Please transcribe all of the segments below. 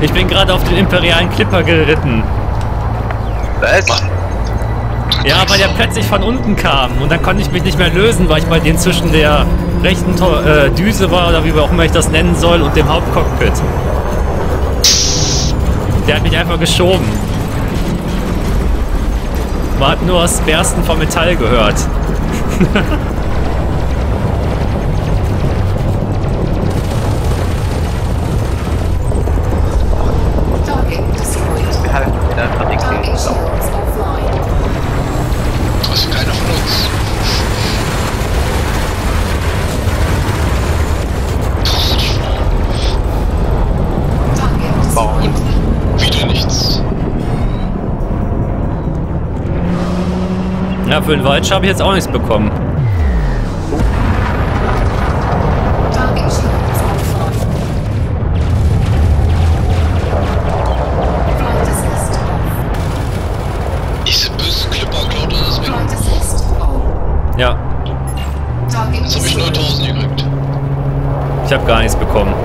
Ich bin gerade auf den imperialen Clipper geritten. Was? Ja, weil der plötzlich von unten kam und dann konnte ich mich nicht mehr lösen, weil ich bei denen zwischen der rechten Düse war oder wie auch immer ich das nennen soll und dem Hauptcockpit. Der hat mich einfach geschoben. Man hat nur das Bersten vom Metall gehört. Das ist keiner von uns. Warum? Wieder nichts. Ja, für den Wald habe ich jetzt auch nichts bekommen. Diese böse Clipper klaut alles weg. Ja, Jetzt habe ich 9000 gekriegt. ich habe gar nichts bekommen.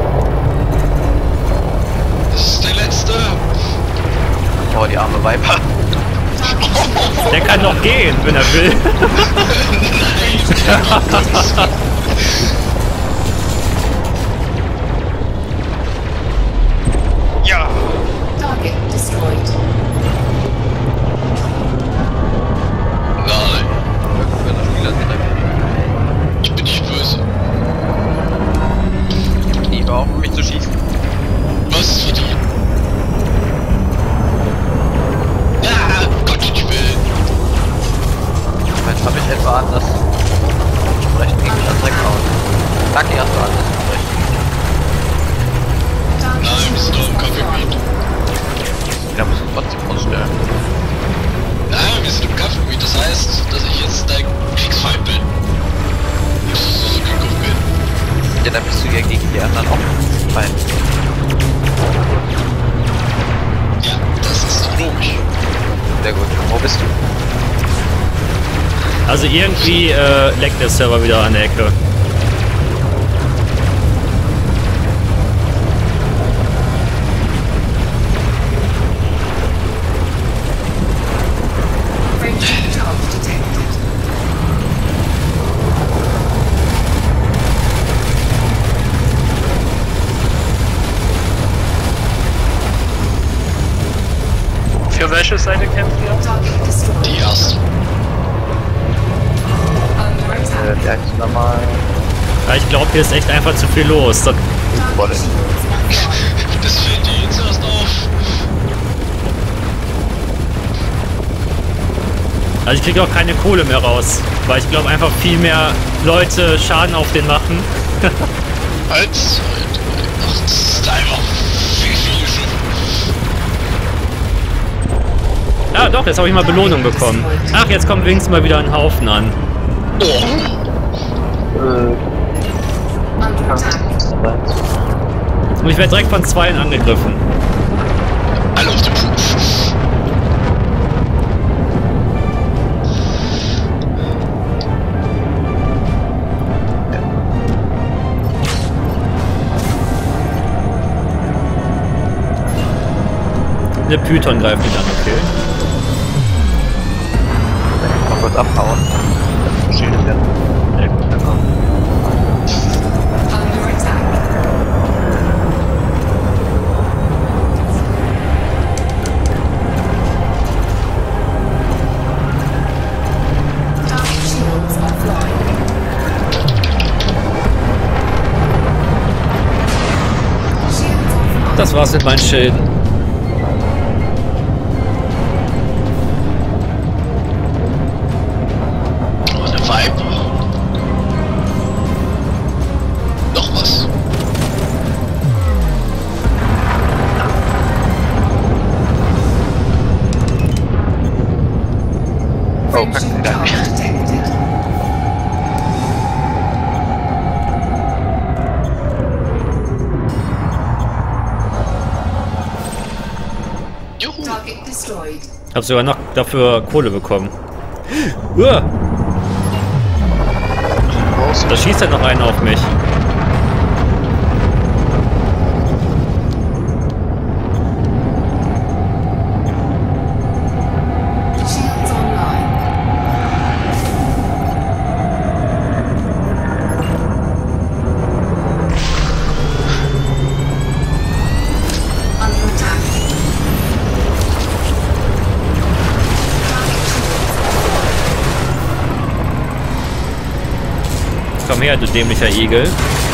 Das ist der letzte. Oh, die arme Viper. Der kann noch gehen, wenn er will. Ja. Nein. Ich bin nicht böse. Die war auf mich zu schießen. Was ist für die? Ja, Gott, ich will. Vielleicht habe ich etwa anders sprechen gegen das Dreck aus. Lucky hast du anders sprechen. Nein, wir sind doch im Kaffeegebiet. Da musst du trotzdem ausstellen. Nein, wir sind im Kaffeegebiet. Das heißt, dass ich jetzt dein Kriegsfeind bin. Dass du so gekommen bin. Ja, dann bist du ja gegen die anderen auch fein. Ja, das ist doch logisch. Sehr gut. Wo bist du? Also irgendwie leckt der Server wieder an der Ecke. Für welche Seite kämpft ihr? Die erste. Der ist normal. Ja, ich glaube, hier ist echt einfach zu viel los. Das, Voll. Das fällt dir jetzt erst auf. also ich kriege auch keine Kohle mehr raus, weil ich glaube einfach viel mehr Leute Schaden auf den machen. 1, 2, 3, 8. Das ist einfach viel Schiffe. Ah doch, jetzt habe ich mal Belohnung bekommen. Ach, jetzt kommt wenigstens mal wieder ein Haufen an. Oh. Und ich werde direkt von zweien angegriffen. Alle auf dem Fuß. Der Python greift mich an, okay. Mal kurz abhauen. Schilde werden. Das war's mit meinen Schilden. Oh, eine Viper. Noch was. Oh, pack sie da. Juhu. Hab sogar noch dafür Kohle bekommen. Uah, da schießt ja noch einer auf mich. komm her, du dämlicher Igel.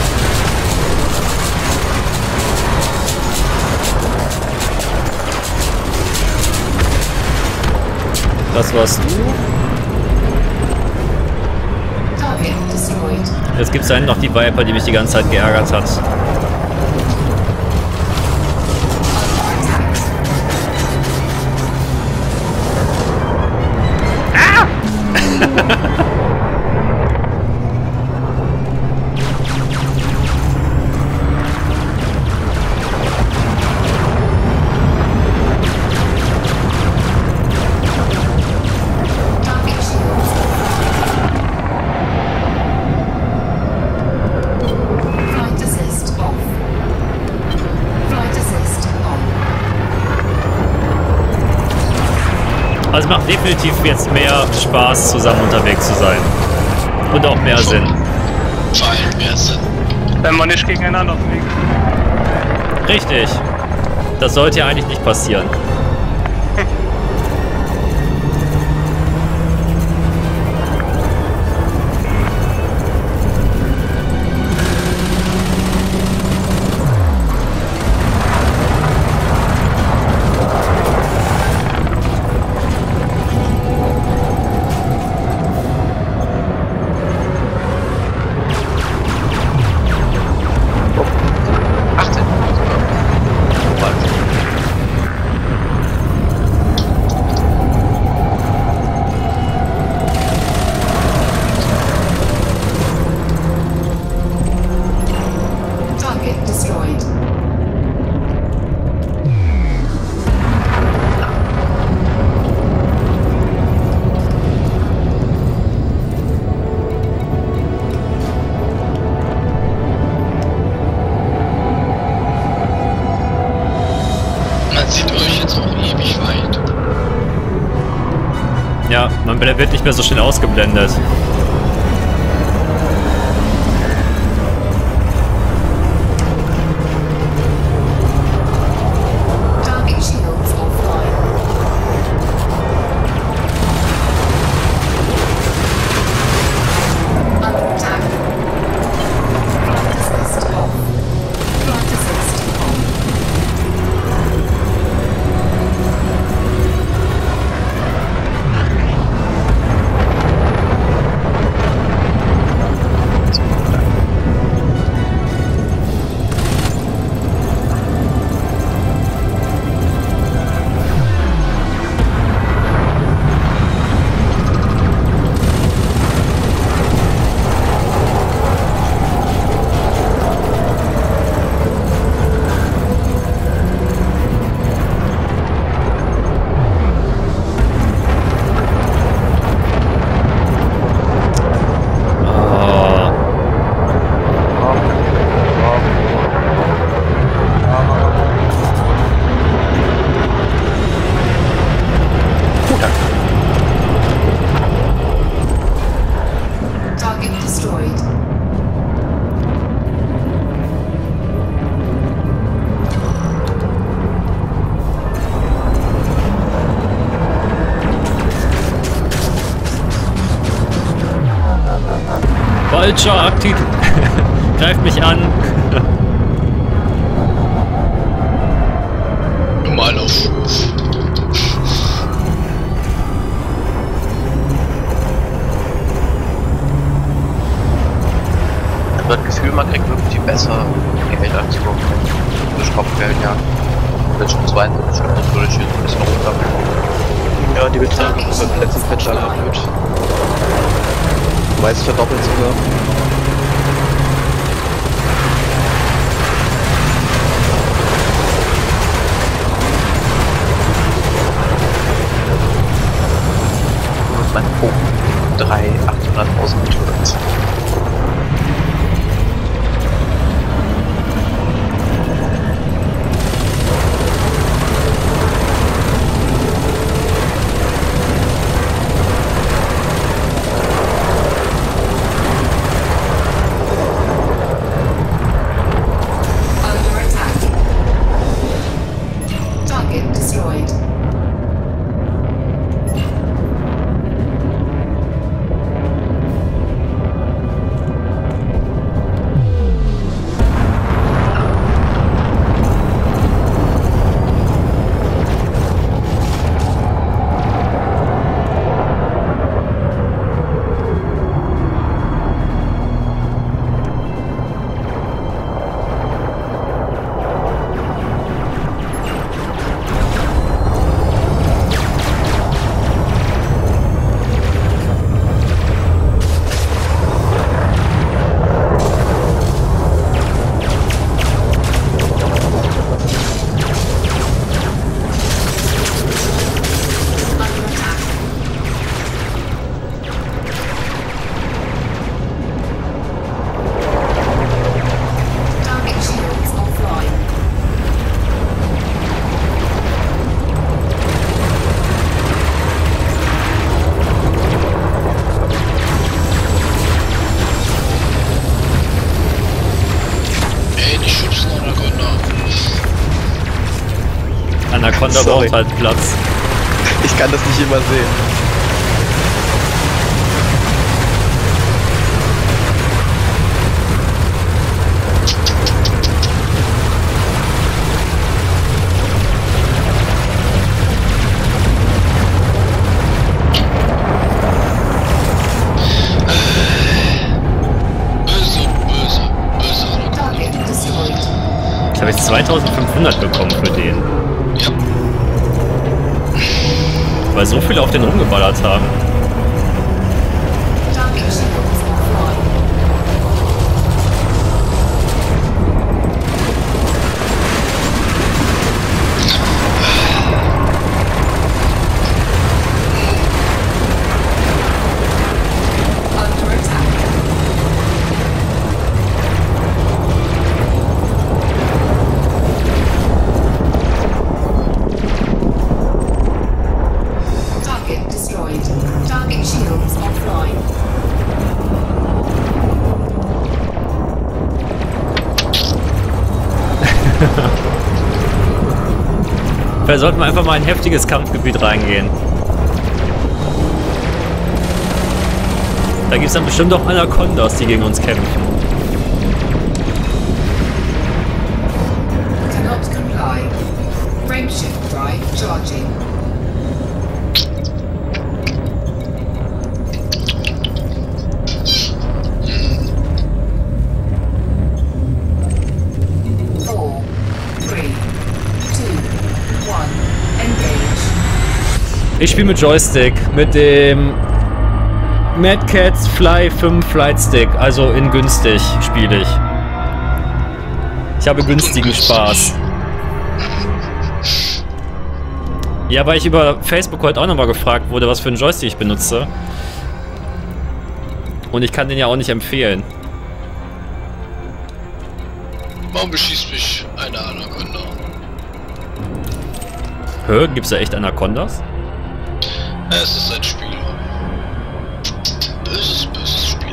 Das warst du. Jetzt gibt es einen noch die Viper, die mich die ganze Zeit geärgert hat. Also es macht definitiv jetzt mehr Spaß, zusammen unterwegs zu sein. Und auch mehr Sinn. Vor allem mehr Sinn. Wenn wir nicht gegeneinander fliegen. Richtig. Das sollte ja eigentlich nicht passieren. Ja, man wird nicht mehr so schnell ausgeblendet. Vulture aktiv. Greift mich an. Mal auf. Ich habe das Gefühl, man kriegt wirklich besser Geld als durch Kopfgeld, ja. Das ist schon 72 Stunden natürlich ein bisschen runter. Ja, die Bezahlung ist beim letzten Patch alle erhöht. Meist verdoppelt sogar. Mein Punkt 800.000 getürkt. Anaconda Sorry. braucht halt Platz. Ich kann das nicht immer sehen. Böse Anaconda. Ich habe jetzt 2500 bekommen für den. Ja. Weil so viele auf den rumgeballert haben. Vielleicht sollten wir einfach mal in ein heftiges Kampfgebiet reingehen. Da gibt es dann bestimmt auch Anacondas, die gegen uns kämpfen. Cannot comply. Frameshift drive charging. Ich spiele mit Joystick, mit dem Mad Catz Fly 5 Flight Stick, also in günstig spiele ich. Ich habe günstigen Spaß. Ja, weil ich über Facebook heute auch nochmal gefragt wurde, was für einen Joystick ich benutze. Und ich kann den ja auch nicht empfehlen. Warum beschießt mich eine Anaconda? Hä? Gibt's da echt Anacondas? Es ist ein Spiel. Böses Spiel.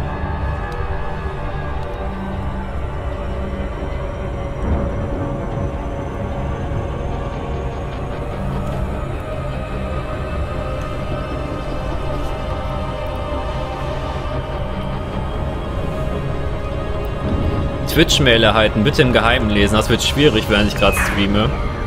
Twitch-Mail erhalten, bitte im Geheimen lesen. Das wird schwierig, während ich gerade streame.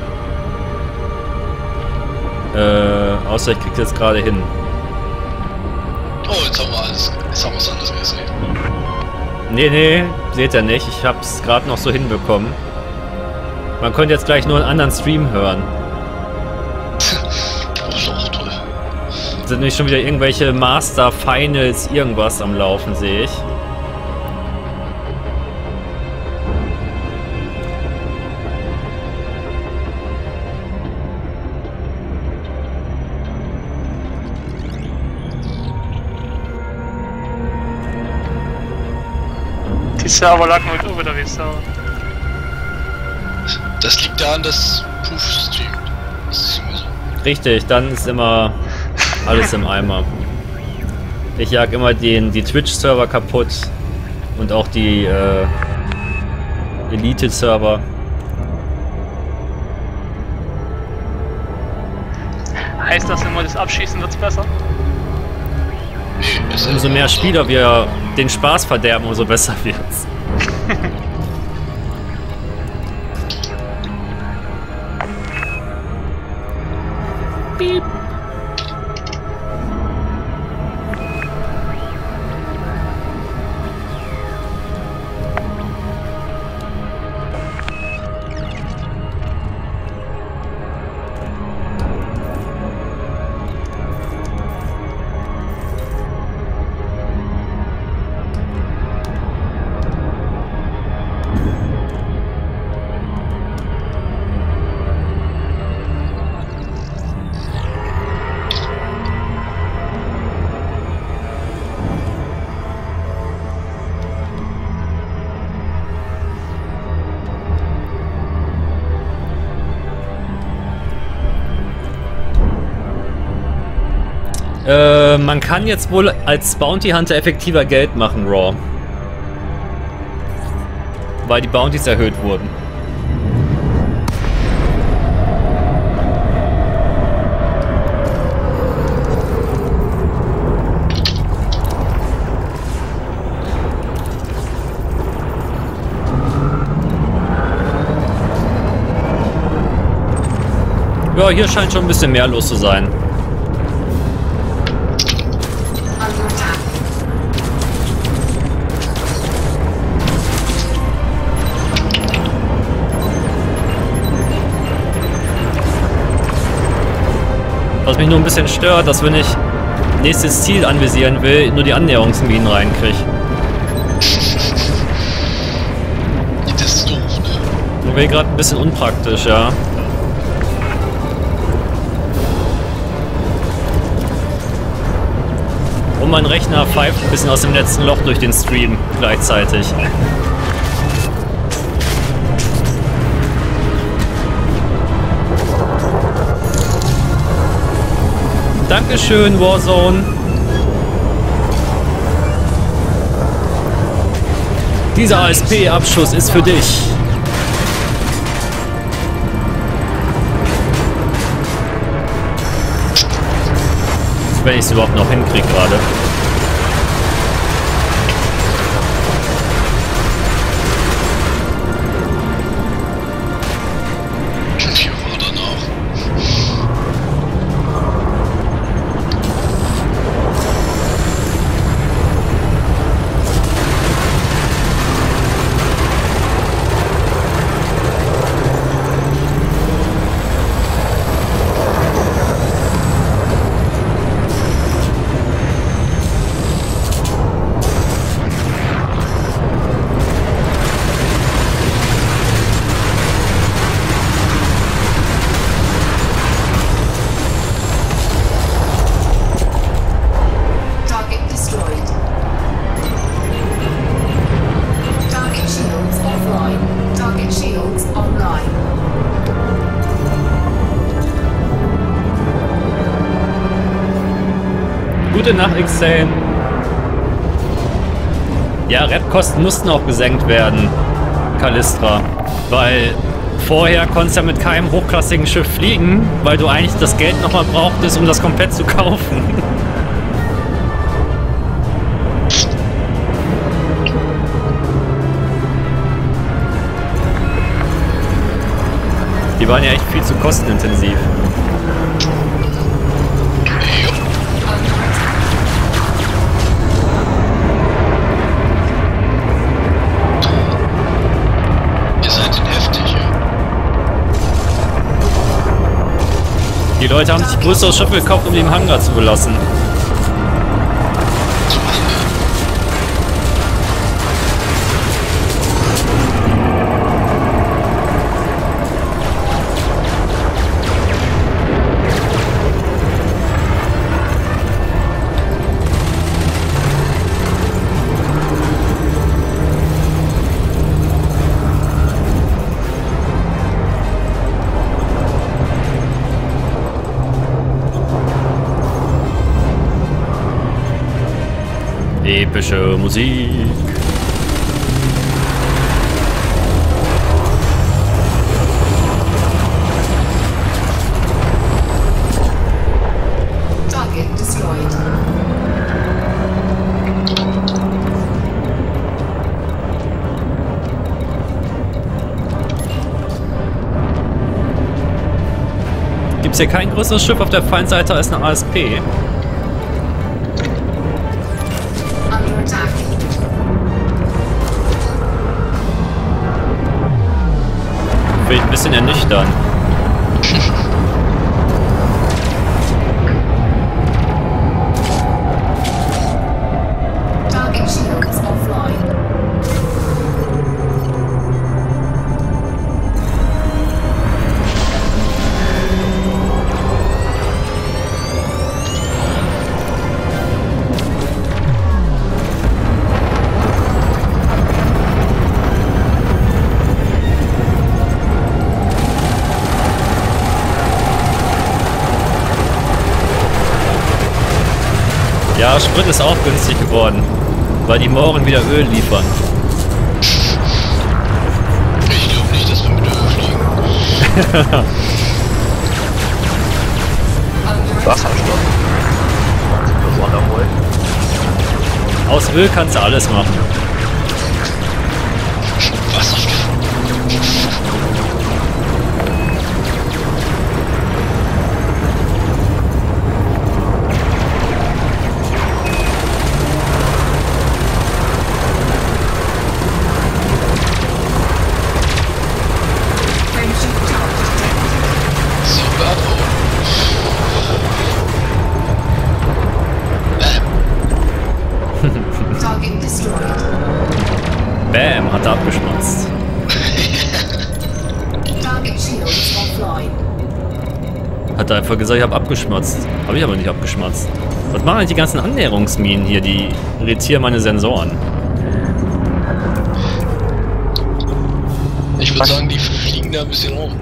Außer ich krieg das gerade hin. Oh, jetzt haben wir was anderes gesehen. Nee, seht ihr nicht. Ich hab's gerade noch so hinbekommen. Man könnte jetzt gleich nur einen anderen Stream hören. Das ist auch toll. Sind nämlich schon wieder irgendwelche Master Finals irgendwas am Laufen, sehe ich. Die Server lagen heute auch wieder wie Sau. Das liegt daran, dass Proof streamt. Das ist immer so. Richtig, dann ist immer alles im Eimer. Ich jag immer die Twitch-Server kaputt und auch die Elite-Server. Heißt das immer, das Abschießen wird's besser? Nee, ist Umso mehr Spieler wir den Spaß verderben, umso besser wird's. Piep. Man kann jetzt wohl als Bounty Hunter effektiver Geld machen, Raw. Weil die Bounties erhöht wurden. Ja, hier scheint schon ein bisschen mehr los zu sein. Under attack. Was mich nur ein bisschen stört, dass wenn ich nächstes Ziel anvisieren will, nur die Annäherungsminen reinkriege. Das ist doof, ne? Wäre gerade ein bisschen unpraktisch, ja. Und mein Rechner pfeift ein bisschen aus dem letzten Loch durch den Stream gleichzeitig. Dankeschön, Warzone. Dieser ASP-Abschuss ist für dich. Wenn ich es überhaupt noch hinkriege gerade. Wie war danach? Target destroyed. Target shields offline. Target shields online. Gute Nacht, Xane. Ja, Repkosten mussten auch gesenkt werden, Kallistra. Weil vorher konntest du ja mit keinem hochklassigen Schiff fliegen, weil du eigentlich das Geld nochmal brauchtest, um das komplett zu kaufen. Die waren ja echt viel zu kostenintensiv. Ihr seid denn heftig, ja? Die Leute haben sich größere Schiffe gekauft, um die im Hangar zu belassen. Zum anderen. Epische Musik. Target destroyed. Gibt's hier kein größeres Schiff auf der Feindseite als eine ASP? Under attack. Finde ich ein bisschen ernüchternd. Target shields offline. Ja, Sprit ist auch günstig geworden, weil die morgen wieder Öl liefern. Ich glaube nicht, dass wir mit Öl fliegen. Wasserstoff. Das Wonderboy. Aus Öl kannst du alles machen. Wasserstoff. destroyed. Bam, hat er abgeschmutzt. Target shields offline. Hat er einfach gesagt, ich habe abgeschmutzt. Habe ich aber nicht abgeschmutzt. Was machen eigentlich die ganzen Annäherungsminen hier? Die irritieren meine Sensoren. Ich würde sagen, die fliegen da ein bisschen rum.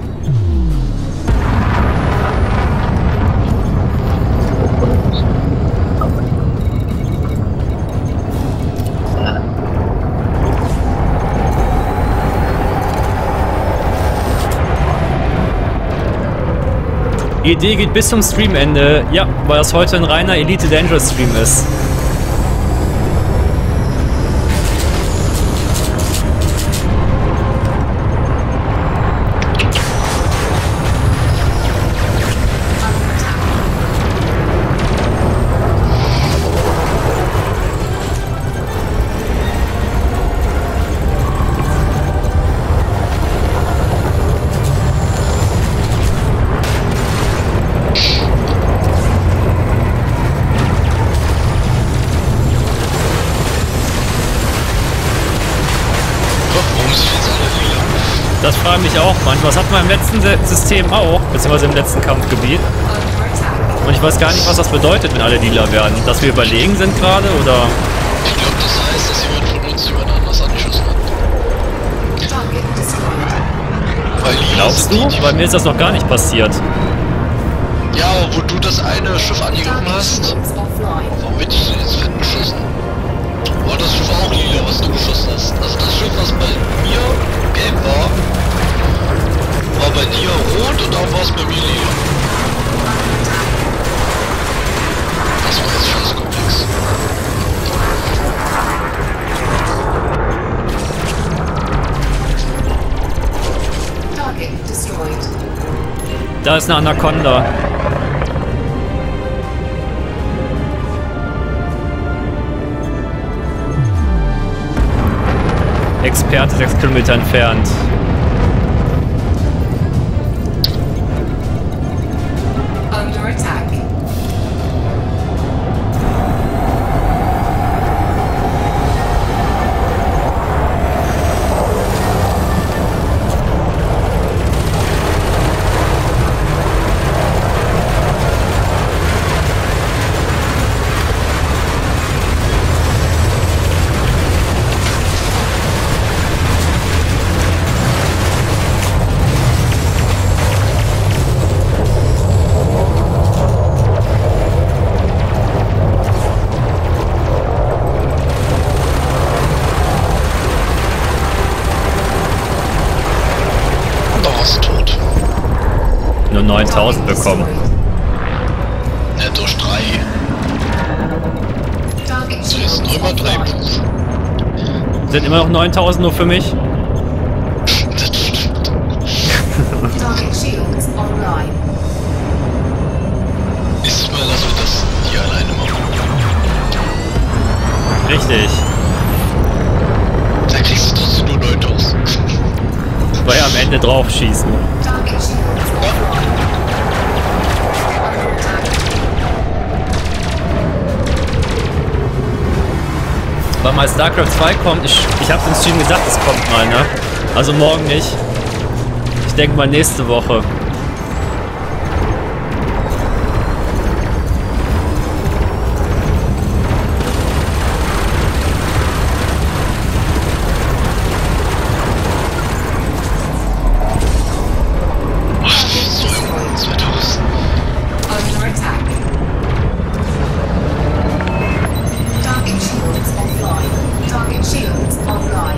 Die Idee geht bis zum Streamende. Ja, weil das heute ein reiner Elite Dangerous Stream ist. Das frage mich auch manchmal. Das hatten wir im letzten System auch, beziehungsweise im letzten Kampfgebiet. Und ich weiß gar nicht, was das bedeutet, wenn alle Lila werden. Dass wir überlegen sind gerade, oder? Ich glaube, das heißt, dass jemand von uns jemand anders angeschossen hat. Target destroyed. Weil Lila Glaubst sind du? Bei mir ist das noch gar nicht passiert. Ja, wo du das eine Schiff angegriffen Target hast, shields offline. warum hätte ich denn jetzt fett geschossen? War das Schiff auch lila, was du geschossen hast? Also das Schiff, was bei mir gelb war bei dir rot und auch war es bei mir lila. Das war jetzt scheiß komplex. Target destroyed. Da ist eine Anaconda. Experte 6 Kilometer entfernt. Under attack. Nur 9000 bekommen. Netto 3. Target So ist shields nur immer 3 offline. Puff. Sind immer noch 9000 nur für mich? Das stimmt. Target shields online. Nächstes Mal lassen wir das hier alleine machen. Richtig. Da kriegst du trotzdem nur 9000. Weil am Ende drauf schießen. Target shields offline. Under attack. Weil mal StarCraft 2 kommt, ich habe im Stream gesagt, es kommt mal, ne? Also morgen nicht. Ich denke mal nächste Woche. So, 2000. Under attack. Target shields offline. Target shields online.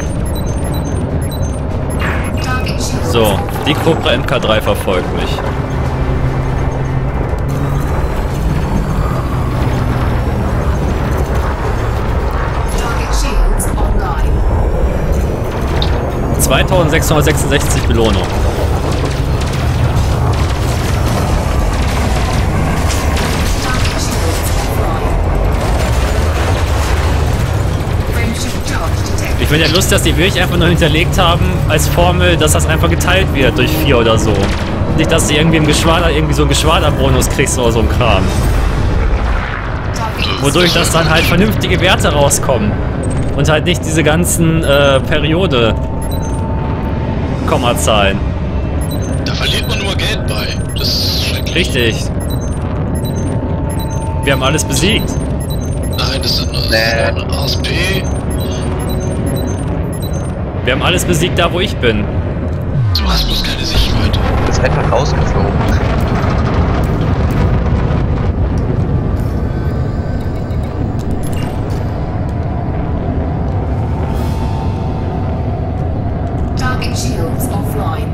Target shields So, offline. die Cobra MK3 verfolgt mich. Target shields online. 2666 Belohnung. Target shields offline. Frameshift charge detected. Ich finde ja lustig, dass die wirklich einfach nur hinterlegt haben als Formel, dass das einfach geteilt wird durch 4 oder so. Nicht, dass du irgendwie im Geschwader irgendwie so einen Geschwaderbonus kriegst oder so ein Kram. Target Wodurch das dann halt vernünftige Werte rauskommen. Und halt nicht diese ganzen Periode Kommazahlen. Da verliert man nur Geld bei. Das ist schrecklich. Richtig. Wir haben alles besiegt. Nein, das sind Nee. ASP. Wir haben alles besiegt da, wo ich bin. Du hast bloß keine Sichtweite. Du bist einfach rausgeflogen. Target shields offline.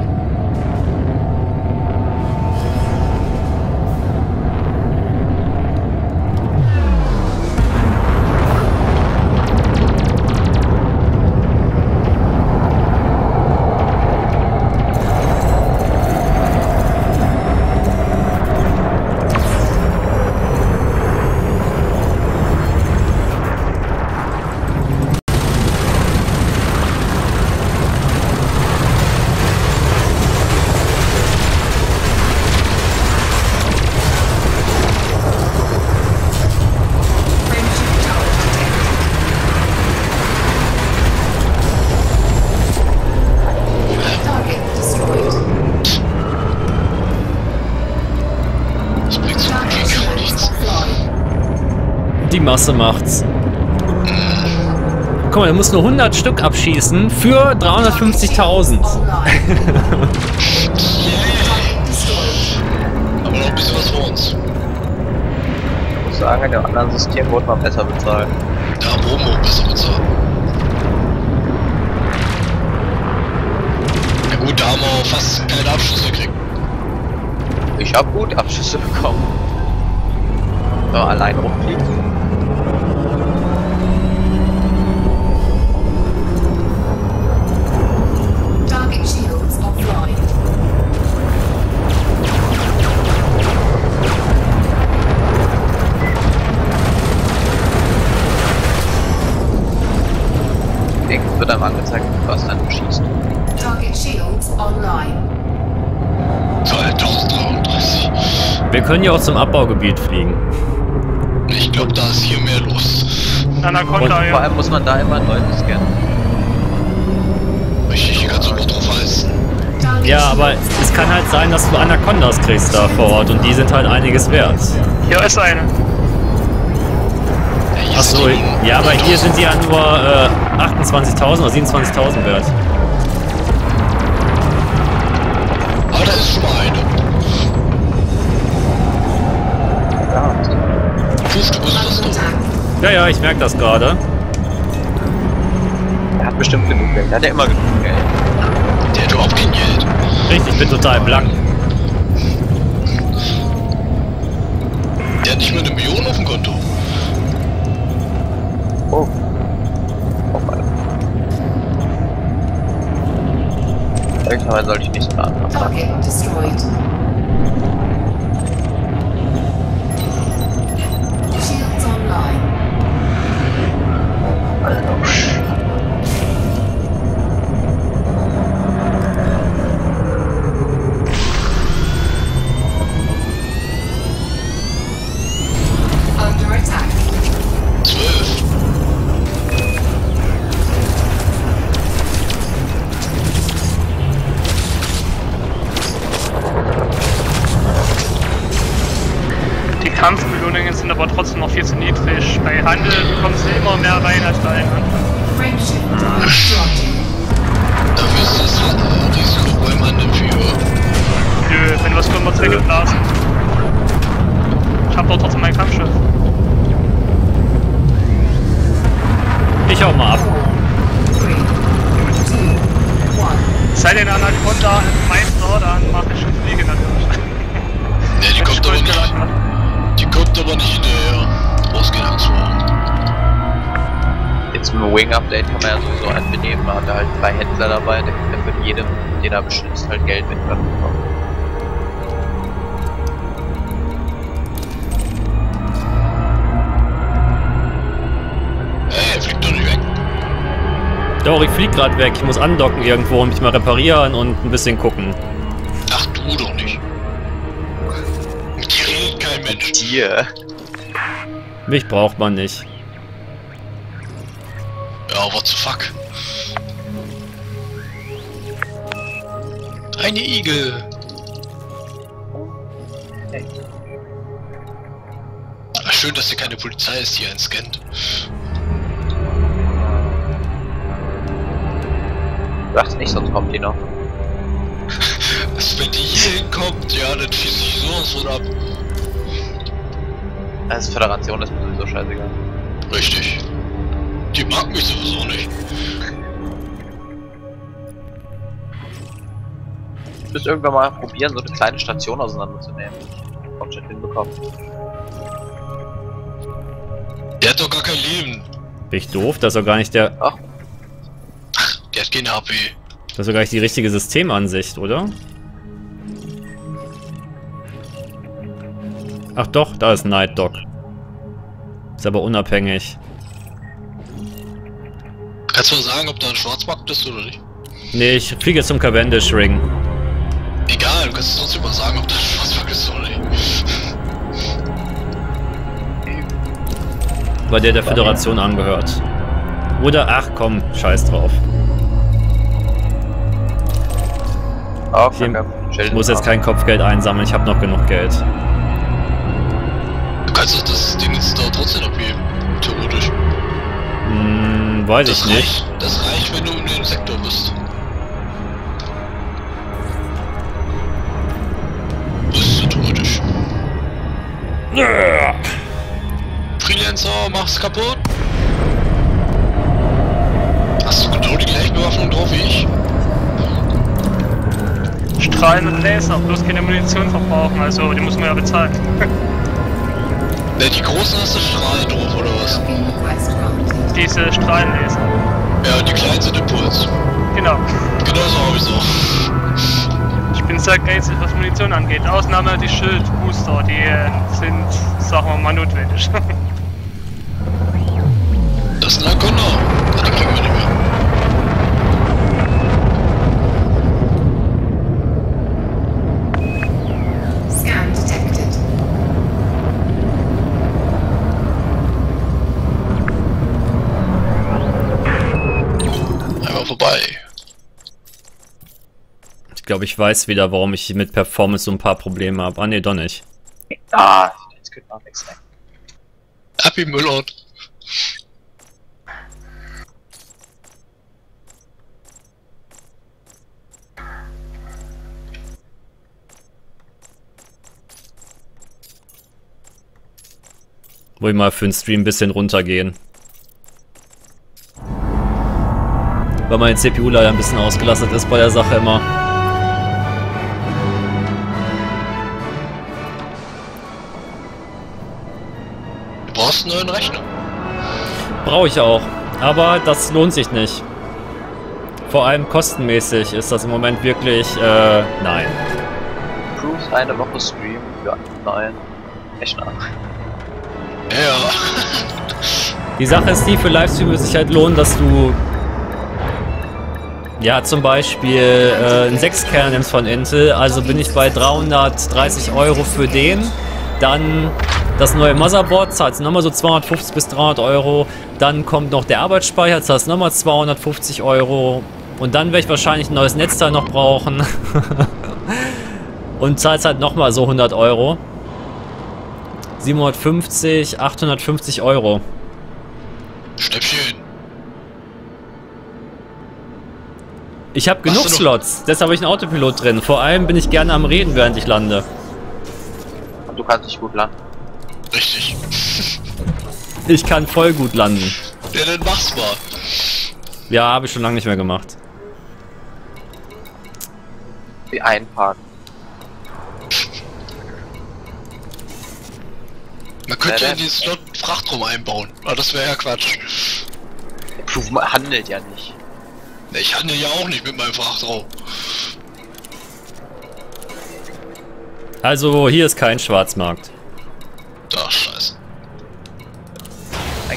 Frameshift charge detected. Target destroyed. Das bringt so Target gut wie gar shields nichts. offline. Die Masse macht's. Guck mal, du musst nur 100 Stück abschießen für 350.000. Online. Target destroyed. Aber noch ein bisschen was vor uns. Ich muss sagen, in dem anderen System wurde man besser bezahlt. Da haben oben auch besser bezahlt. Ja gut, da haben wir auch fast keine Abschlüsse gekriegt. Ich habe gut Abschüsse bekommen. Ja, allein rumfliegen. Target shields offline. Links wird einem angezeigt, was dann schießt. Target shields online. 2033. Wir können ja auch zum Abbaugebiet fliegen. Ich glaube, da ist hier mehr los. Anaconda, Und Vor ja. allem muss man da immer Leute scannen. Richtig, hier kannst du auch drauf heißen. Target Ja, aber shields es kann halt sein, dass du Anacondas kriegst da vor Ort und die sind halt einiges wert. Hier ist eine. Ja, hier Achso, sind die ja, aber hier sind die ja nur 28.000 oder 27.000 wert. Aber da ist schon mal eine. Ja, Puh, du bist das doch. attack. Ja, ja, ich merke das gerade. er hat bestimmt genug Geld. Er hat ja immer genug Geld. Der hat überhaupt kein Geld. Richtig, ich bin total blank. Der hat nicht mehr 1 Million auf dem Konto. Oh. Auf alle. Möglicherweise sollte ich nicht so nah anfangen. Target destroyed. Shields online. Under attack. 12. Die Kampfbelohnungen sind aber trotzdem noch viel zu niedrig. Bei Handel bekommst du immer mehr rein als bei allen anderen. Frameshift constructed. Dafür ist das Risiko beim Handel für. Nö, wenn was kommt, wird's weggeblasen. Ich hab doch trotzdem mein Kampfschiff. Ich hau mal ab. 4, 3, 2, 1. Sei denn Anaconda Meister, dann mach ich schon Fliege natürlich. Ne, die kommt aber nicht. Die kommt aber nicht hinterher. Ausgegangswagen. Jetzt im Wing-Update kann man ja sowieso einen benehmen. Man hat da halt 3 Händler dabei, der kriegt von jedem, den er beschützt, halt Geld mit dran bekommen. Ey, fliegt doch nicht weg. Doch, ich flieg grad weg. Ich muss andocken irgendwo und mich mal reparieren und ein bisschen gucken. Ach, du doch nicht. Die redet kein Mensch. Tier. Mich braucht man nicht. Ja, what the fuck? Eine Igel! Hey. Ach, schön, dass hier keine Polizei ist, die einen scannt. Du dachtest nicht, sonst kommt die noch. Also, wenn die hier hinkommt, ja, dann schießt sich sowas von ab. Das ist Föderation, ist mir sowieso scheißegal. Richtig. Die mag mich sowieso nicht. Du müsst irgendwann mal probieren, so eine kleine Station auseinanderzunehmen. Kommt schon hinbekommen. Der hat doch gar kein Leben. Bin ich doof? Das ist doch gar nicht der... Ach, Der hat keine HP. Das ist doch gar nicht die richtige Systemansicht, oder? Ach doch, da ist Night Dog. Ist aber unabhängig. Kannst du mal sagen, ob da ein Schwarzmarkt ist oder nicht? Nee, ich fliege zum Cavendish Ring. Egal, du kannst trotzdem mal sagen, ob da ein Schwarzmarkt ist oder nicht. Weil der Föderation angehört. Oder, ach komm, scheiß drauf. Ich muss jetzt kein Kopfgeld einsammeln, ich habe noch genug Geld. Du kannst doch das Ding jetzt da trotzdem abheben. Theoretisch. Weiß ich nicht. Das reicht, wenn du in dem Sektor bist. Das ist theoretisch. Freelancer, mach's kaputt. Hast du genau die gleiche Bewaffnung drauf wie ich? Strahlen und Laser, bloß keine Munition verbrauchen, also die muss man ja bezahlen. Ne, die großen hast du Strahlen drauf, oder was? Request granted. Diese Strahlenlaser. Ja, die kleinen sind Impuls. Genau. Genau so hab ich's auch. Ich bin sehr geizig, was Munition angeht. Ausnahme die Schildbooster, die sind, sagen wir mal, notwendig. Das ist ein Lakoner. Die kriegen wir nicht mehr. Scan detected. Einmal vorbei. Ich glaube, ich weiß wieder, warum ich mit Performance so ein paar Probleme habe. Ah, nee, doch nicht. Ah, jetzt könnte man wechseln. Happy Müller. Wo ich mal für den Stream ein bisschen runtergehen. Weil meine CPU leider ein bisschen ausgelastet ist bei der Sache immer. Du brauchst einen neuen Rechner. Brauche ich auch. Aber das lohnt sich nicht. Vor allem kostenmäßig ist das im Moment wirklich, nein. Bruce eine Woche Stream für einen neuen Rechner. Ja. Die Sache ist die, für Livestream würde sich halt lohnen, dass du ja zum Beispiel einen 6-Kern nimmst von Intel, also bin ich bei 330 € für den, dann das neue Motherboard, zahlst nochmal so 250 bis 300 €, dann kommt noch der Arbeitsspeicher, zahlst nochmal 250 € und dann werde ich wahrscheinlich ein neues Netzteil noch brauchen und zahlst halt nochmal so 100 €. 750, 850 €. Schnäppchen. Ich habe genug Slots, deshalb habe ich einen Autopilot drin. Vor allem bin ich gerne am Reden, während ich lande. Und du kannst nicht gut landen. Richtig. Ich kann voll gut landen. Ja, dann mach's mal. Ja, habe ich schon lange nicht mehr gemacht. Wie einparken. Man könnte ja in den Slot Frachtraum einbauen, aber das wäre ja Quatsch. Du handelt ja nicht. Ich handle ja auch nicht mit meinem Frachtraum. Also hier ist kein Schwarzmarkt. Da, scheiße. Okay.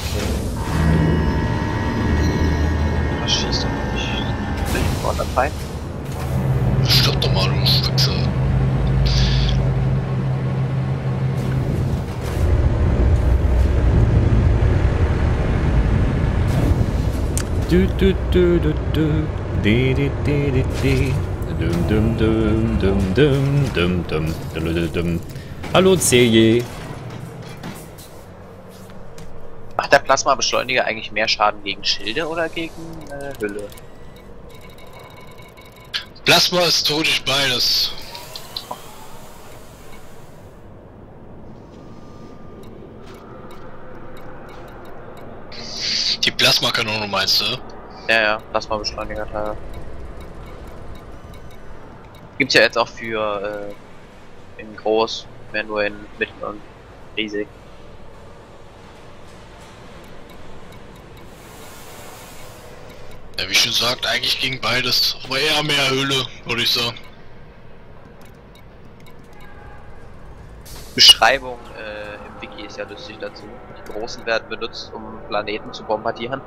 Was schießt du nicht? Bin ich vor dabei? Stopp doch mal, du Stütze. Du, du, du, du, du. Di, di, di, di, di. Dum, dum, dum, dum, dum, dum, dum, dum, dum, dum. Hallo CJ. Macht der Plasmabeschleuniger eigentlich mehr Schaden gegen Schilde oder gegen Hülle? Plasma ist todisch beides. Die Plasmakanone meinst du? Ja, Plasmabeschleuniger-Teile. Gibt's ja jetzt auch für in groß, mehr nur in mittel und riesig. Ja, wie schon gesagt, eigentlich gegen beides, aber eher mehr Hülle, würde ich sagen. Beschreibung im Wiki ist ja lustig dazu. Die Großen werden benutzt, um Planeten zu bombardieren.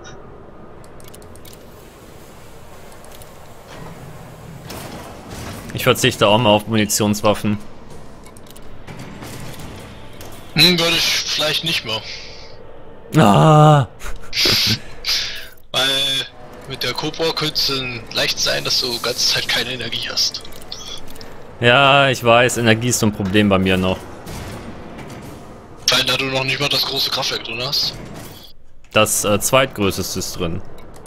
Ich verzichte auch mal auf Munitionswaffen. Würde ich vielleicht nicht mehr. Ah! Weil mit der Cobra könnte es leicht sein, dass du ganze Zeit keine Energie hast. Ja, ich weiß, Energie ist so ein Problem bei mir noch. Weil da du noch nicht mal das große Kraftwerk drin hast. Das zweitgrößte ist drin.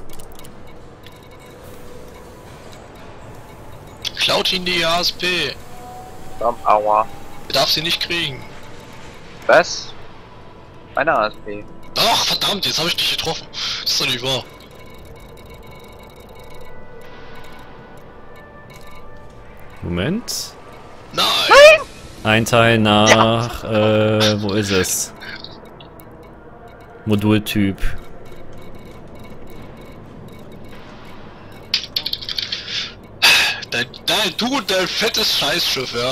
Klaut ihn die ASP. Aua. Er darf sie nicht kriegen. Was? Meine ASP. Ach, verdammt, jetzt habe ich dich getroffen. Das ist doch nicht wahr. Moment. Nein! Ein Teil nach, wo ist es? Modultyp. Du und dein fettes Scheißschiff, ja.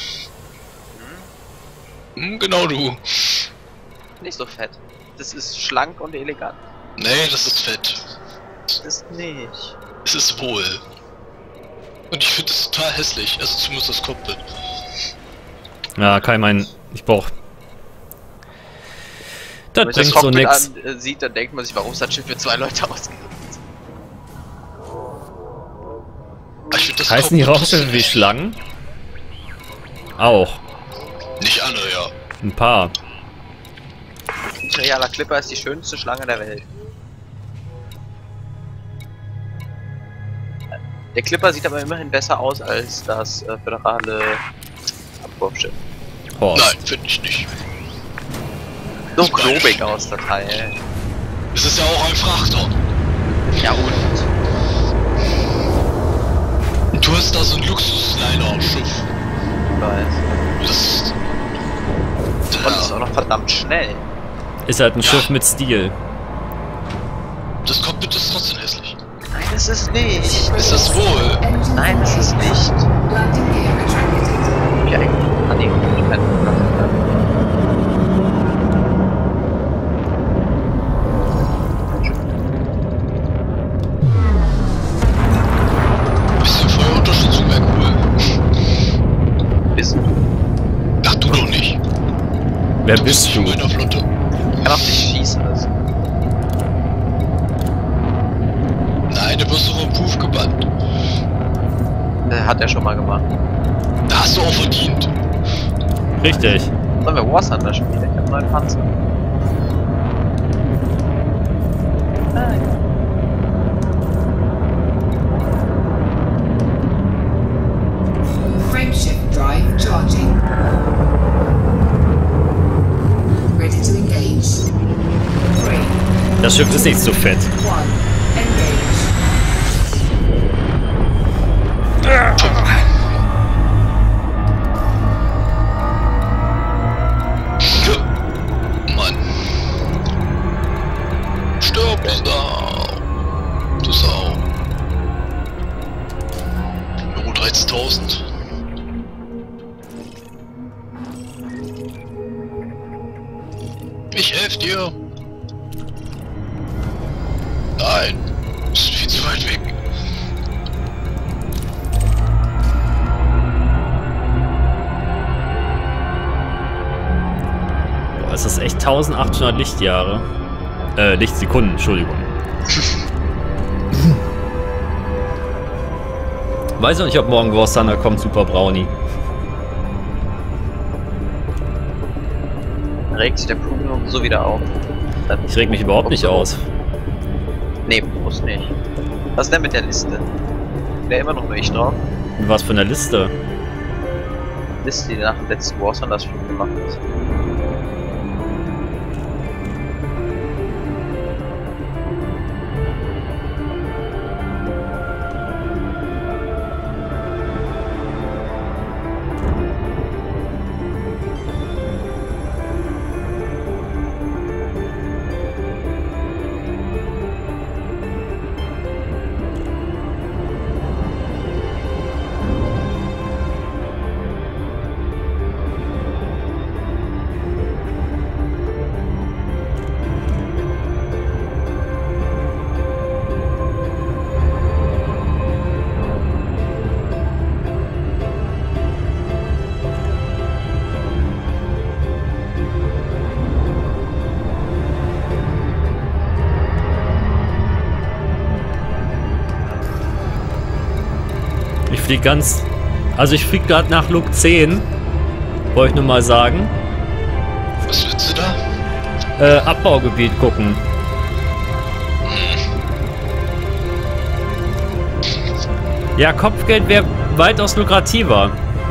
Genau du. Nicht so fett. Das ist schlank und elegant. Nee, das ist fett. Das ist nicht. Es ist wohl. Und ich finde es total hässlich. Also zumindest das Cockpit. Ja, ich brauch. Das Wenn man bringt das so Cockpit nix. sieht, dann denkt man sich, warum ist das Schiff für 2 Leute ausgelegt? Ich find das Heißen die Cockpit Raumschiffe wie hässlich. Schlangen? Auch. Nicht alle, ja. Ein paar. Imperialer Clipper ist die schönste Schlange der Welt. Der Clipper sieht aber immerhin besser aus als das föderale Abwurfschiff. Horst. Nein, finde ich nicht. So klobig aus, das Teil. Es ist ja auch ein Frachter. Ja und? Und du hast da so ein Luxus-Liner-Schiff. Ich weiß. Das... Und es ist auch noch verdammt schnell. Ist halt ein Schiff mit Stil. Das Cockpit ist trotzdem hässlich. Nein, es ist nicht. Ist es wohl? Nein, es ist nicht. Landing gear retracted. Ja, nee, ich kann Bisschen Feuerunterstützung wäre cool. Bist du? Ach, du doch nicht. Wer bist nicht du? in meiner Flotte. Kann auch nicht schießen lassen. Nein, du wirst doch vom Proof gebannt. Hat er schon mal gemacht. Da hast du auch verdient. Richtig. Sollen wir War Thunder spielen? Ich hab 9 Panzer. Frameshift drive charging. Ready to engage. 3, Das Schiff ist nicht so fett. 1, engage. Mann. Stirb, Bender. Du Sau. Euro 13.000. Ich helfe dir. Nein. Ist viel zu weit weg. Boah, ist das echt 1800 Lichtjahre? Lichtsekunden, Entschuldigung. Weiß noch nicht, ob morgen War Thunder kommt, Super Brownie. Regt sich der Kugelung so wieder auf. Ich reg mich überhaupt nicht aus. Nee, muss nicht. Was ist denn mit der Liste? Wäre immer noch nur ich drauf. Was für eine Liste? Liste, die nach dem letzten War Thunder Stream gemacht ist. Ich flieg gerade nach Luke 10. Wollte ich nur mal sagen. Was willst du da? Abbaugebiet gucken. Ja, Kopfgeld wäre weitaus lukrativer.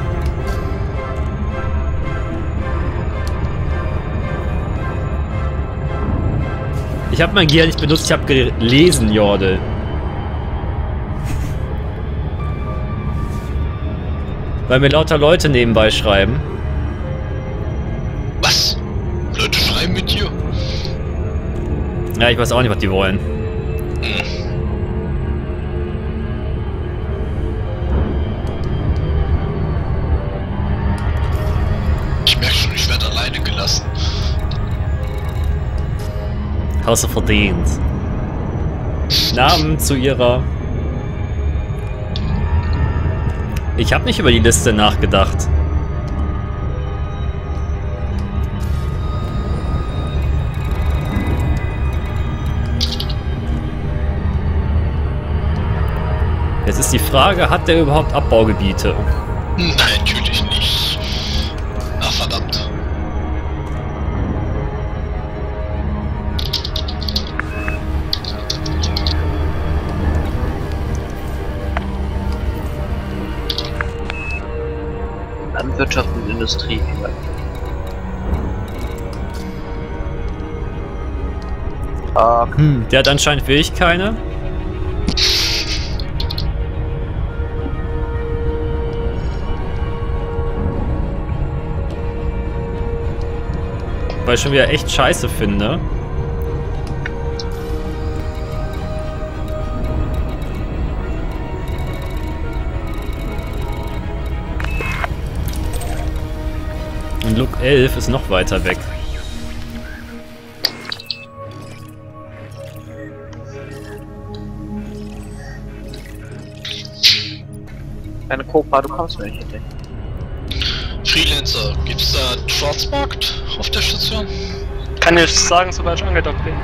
Ich habe mein Gear nicht benutzt, ich habe gelesen, Jordel. Weil mir lauter Leute nebenbei schreiben. Was? Leute schreiben mit dir? Ja, ich weiß auch nicht, was die wollen. Ich merke schon, ich werde alleine gelassen. Hast du verdient. Namen zu ihrer... Ich habe nicht über die Liste nachgedacht. Jetzt ist die Frage, hat der überhaupt Abbaugebiete? Nein, natürlich nicht. Ach, verdammt. Landwirtschaft und Industrie. Der hat anscheinend wirklich keine. Weil ich schon wieder echt scheiße finde. Und Look 11 ist noch weiter weg. Keine Cobra, du kommst mir nicht hinterher. Freelancer, gibt's da einen Schwarzmarkt auf der Station? Kann ich sagen, sobald ich angedockt bin.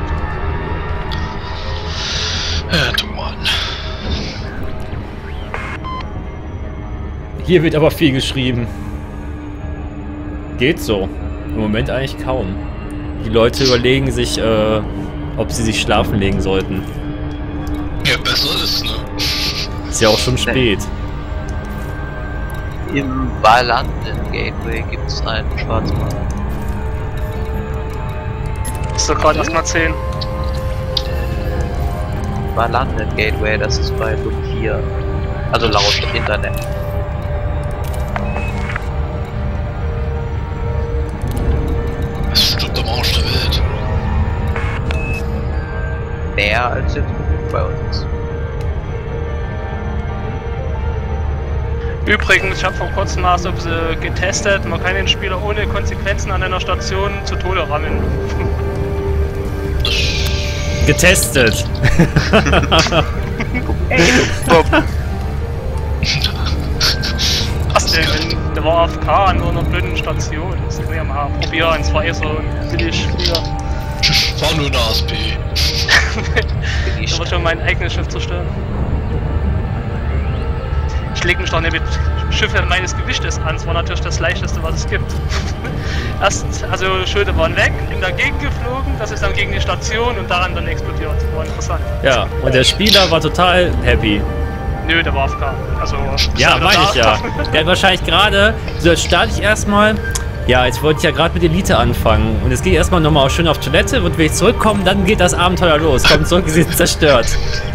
Ja, du Mann. Hier wird aber viel geschrieben. Geht so. Im Moment eigentlich kaum. Die Leute überlegen sich, ob sie sich schlafen legen sollten. Ja, besser ist, ne? Ist ja auch schon spät. Im Balanden Gateway gibt es einen Schwarzmarkt. Ist doch gerade erstmal 10. Balanden Gateway, das ist bei Look 4. Also laut Internet. Das stimmt am Arsch der Welt. Näher als jetzt bei uns. Übrigens, ich habe vor kurzem mal so getestet, man kann den Spieler ohne Konsequenzen an einer Station zu Tode rammen. Getestet. Was denn? Der war AFK an so einer blöden Station. Das kann ich ja mal probieren. Es war eh so billig früher. War nur eine ASP. Da wird schon mein eigenes Schiff zerstören. ich leg mich doch nicht mit Schiffen meines Gewichtes an. Das war natürlich das leichteste, was es gibt. Erst, also Schilde waren weg, in der Gegend geflogen, das ist dann gegen die Station und daran dann explodiert. War interessant. Ja, und der Spieler war total happy. Nö, der war AFK. Also, Ja, meine ich ja. Der hat wahrscheinlich gerade, so jetzt starte ich erstmal. Ja, jetzt wollte ich ja gerade mit Elite anfangen. Und jetzt gehe ich erstmal nochmal schön auf Toilette und wenn ich zurückkomme, dann geht das Abenteuer los. Kommt zurück, sie sind zerstört.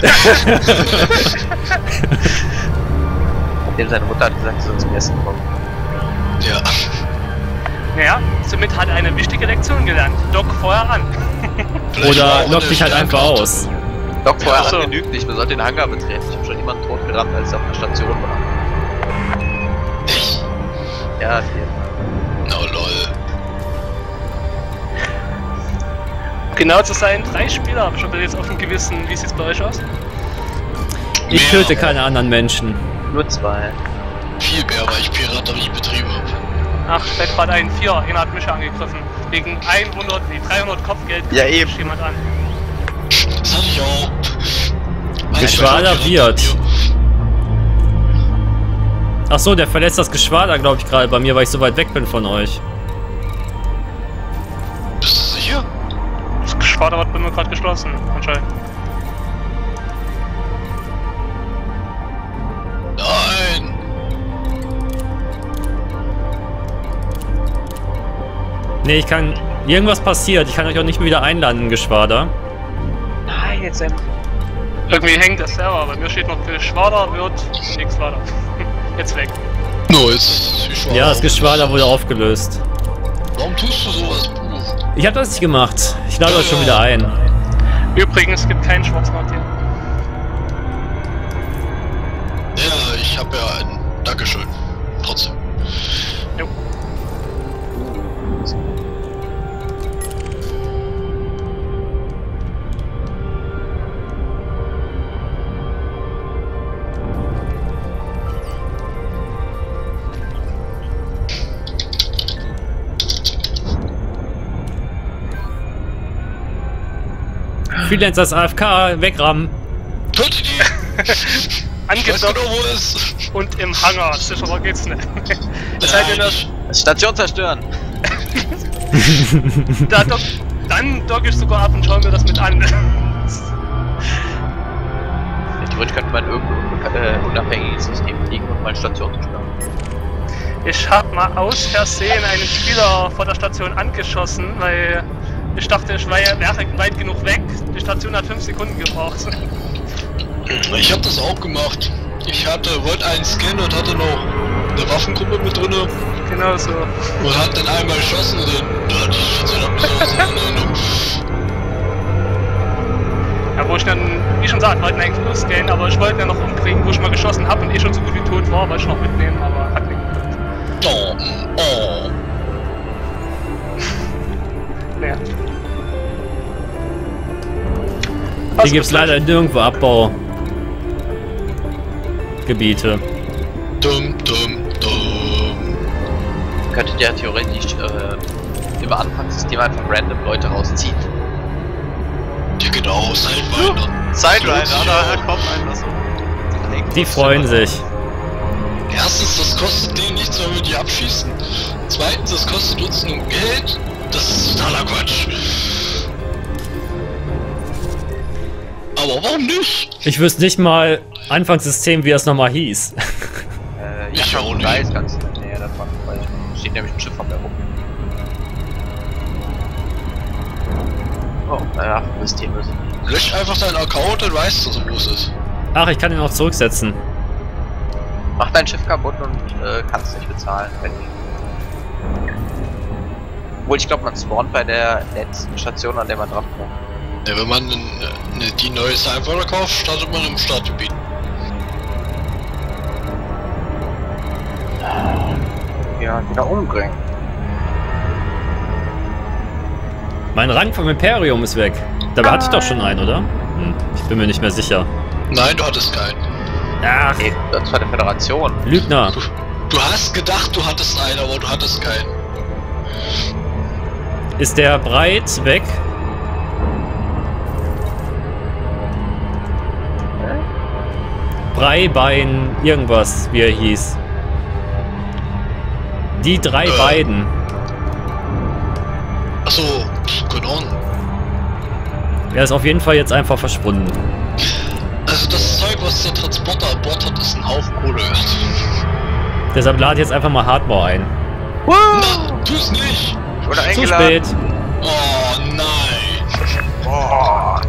Nachdem seine Mutter hat gesagt, sie soll zum Essen kommen. Ja. Naja, somit hat er eine wichtige Lektion gelernt. Dock vorher an. Vielleicht war Oder auch lock eine dich halt einfach Sternkarte. aus. Doc vorher Ach so. genügt nicht, wir sollten den Hangar betreten. Ich habe schon jemanden totgerammt, als er auf der Station war. Echt? Ja, hier. No lol. Genau zu sein, 3 Spieler habe ich schon jetzt auf dem Gewissen. Wie sieht's bei euch aus? Ich töte keine anderen Menschen. Nur 2. Viel mehr, weil ich Piraterie betrieben habe. Ach, fällt gerade ein. 4, einer hat mich angegriffen. Wegen 300 Kopfgeld Ja, greift eben. mich jemand an. Das hatte ich auch. Geschwader wird. Ach so, der verlässt das Geschwader, glaube ich, gerade bei mir, weil ich so weit weg bin von euch. Bist du sicher? Das Geschwader wird bei mir gerade geschlossen, anscheinend. Nein! Nee, ich kann... Irgendwas passiert. Ich kann euch auch nicht mehr wieder einladen im Geschwader. Nein, jetzt Irgendwie hängt das selber. Bei mir steht noch Geschwader wird nichts weiter. Jetzt weg. No, jetzt ist die Geschwader. Ja, das Geschwader wurde aufgelöst. Warum tust du sowas, Bruder? Ich habe das nicht gemacht. Ich lade euch schon wieder ein. Übrigens, es gibt keinen Schwarzmarkt hier. Ja, ich habe ja einen. Dankeschön. Trotzdem. Jo. Freelancers AFK, wegrammen. Töte die! Ich weiß Angedockt genau, wo es ist. und im Hangar. Sicherer geht's nicht. Es sei denn, Station zerstören. dann dock ich sogar ab und schau mir das mit an. Theoretisch könnte man irgendein unabhängiges System fliegen und mal Station zerstören. Ich hab mal aus Versehen einen Spieler vor der Station angeschossen, weil ich dachte, ich wäre weit genug weg. Die Station hat 5 Sekunden gebraucht. Ich habe das auch gemacht. Ich wollte einen scannen und hatte noch eine Waffengruppe mit drinne Genau so. und hat dann einmal geschossen und dann hat die Station abgeschlossen. Ja, wo ich dann, wie schon gesagt, wollten eigentlich losgehen, aber ich wollte ja noch umkriegen, wo ich mal geschossen habe und schon so gut wie tot war, wollte ich noch mitnehmen, aber hat nicht geklappt. Oh, oh. Naja. Hier gibt es leider nirgendwo Abbaugebiete. Dumm, dumm, dumm. Könntet ja theoretisch im Anfangssystem einfach random Leute rausziehen. Ja genau, Sidewinder. Sidewinder, da kommt einfach so. Die freuen sich. Erstens, das kostet denen nichts, wenn wir die abschießen. Zweitens, das kostet uns nur Geld. Das ist totaler Quatsch. Aber warum nicht? Ich wüsste nicht mal Anfangssystem, wie das nochmal hieß. Ich auch nicht. Da ist ganz in der Nähe davon, weil steht nämlich ein Schiff von mir rum. Oh, naja, System ist. Lösch einfach deinen Account, dann weißt du, wo es ist. Ach, ich kann ihn auch zurücksetzen. Mach dein Schiff kaputt und kannst nicht bezahlen. Obwohl, ich glaube, man spawnt bei der letzten Station, an der man drauf war. Ja, wenn man die neue Sidewinder kauft, startet man im Startgebiet. Ja, wieder umbringen. Mein Rang vom Imperium ist weg. Dabei hatte ich doch schon einen, oder? Ich bin mir nicht mehr sicher. Nein, du hattest keinen. Ach, Nee, das war der Föderation. Lügner. Du hast gedacht, du hattest einen, aber du hattest keinen. Ist der breit weg? Breibein, irgendwas, wie er hieß. Die 3 beiden. Achso, keine Ahnung. Er ist auf jeden Fall jetzt einfach verschwunden. Also das Zeug, was der Transporter an Bord hat, ist ein Haufen Kohle. Deshalb lade jetzt einfach mal Hardball ein. Na, tu's nicht! Ich wurde Zu eingeladen. spät. Oh nein! Boah.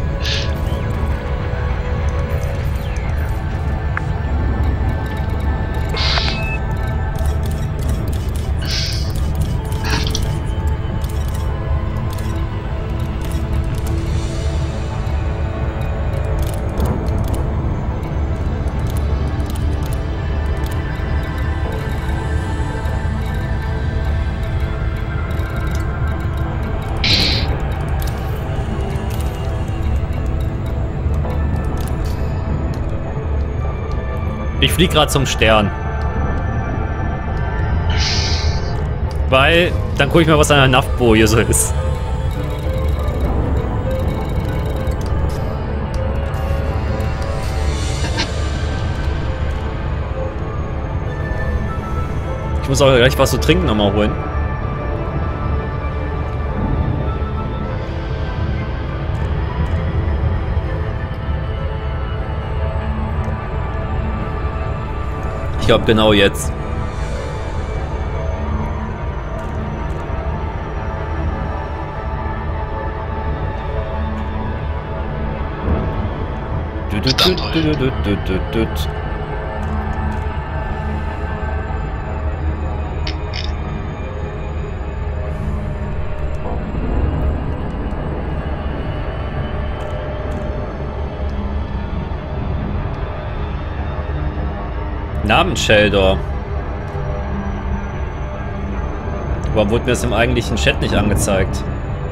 Ich flieg gerade zum Stern. Weil, dann gucke ich mal, was an der Navbo hier so ist. Ich muss auch gleich was zu trinken nochmal holen. Ich glaube genau jetzt. Namensschilder. Warum wurde mir das im eigentlichen Chat nicht angezeigt?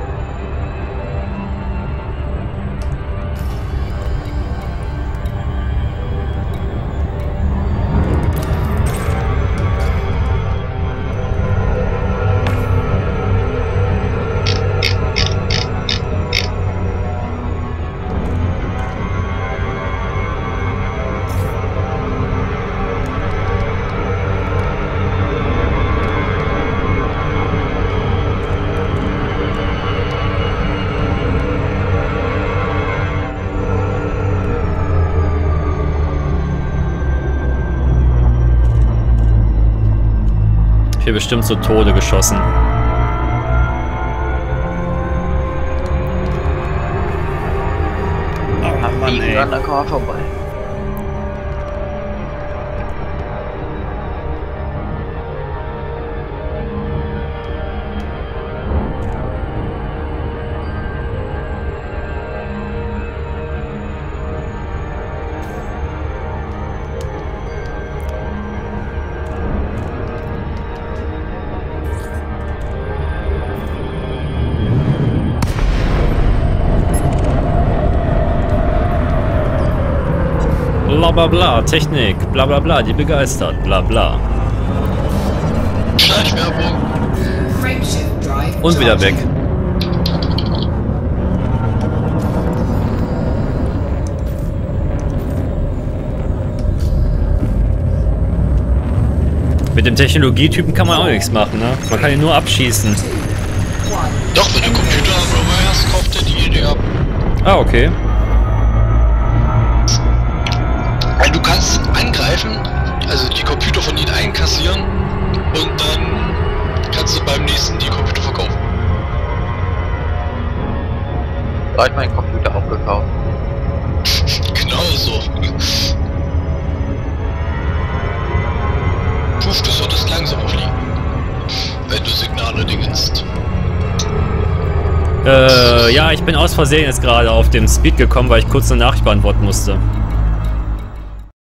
Hier bestimmt zu Tode geschossen. Oh Mann, ey. Dann kommen wir vorbei. Bla bla bla, Technik, bla bla bla, die begeistert, bla bla. Schleichwerbung. Frameshift drive Und wieder weg. charging. Mit dem Technologietypen kann man auch nichts machen, ne? Man kann ihn nur abschießen. 2, 1. Doch, wenn du Computer-Hardware hast, kauft er die Idee ab. Ah, okay. Also du kannst angreifen, also die Computer von ihnen einkassieren und dann kannst du beim nächsten die Computer verkaufen. Da hab ich meinen Computer auch gekauft. Genau so. Puff, du solltest langsamer fliegen. Wenn du Signale dingenst. Ja, ich bin aus Versehen jetzt gerade auf dem Speed gekommen, weil ich kurz eine Nachricht beantworten musste.